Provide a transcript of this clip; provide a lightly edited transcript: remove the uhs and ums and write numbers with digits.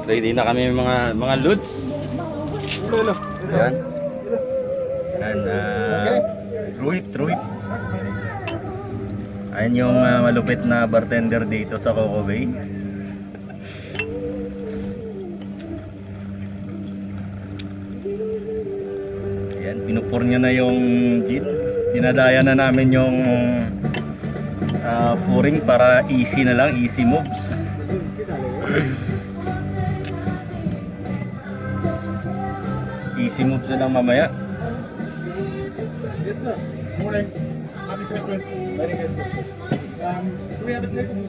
Ready na kami mga loads. Ayan. And Ruit. Ayan yung malupit na bartender dito sa Coco Bay. Ayan, pinupur niya na yung gin. Dinadaya na namin yung pouring para easy na lang, easy moves. Easy moves na lang mamaya. Yes sir. Morning. Happy Christmas. Merry Christmas. We have a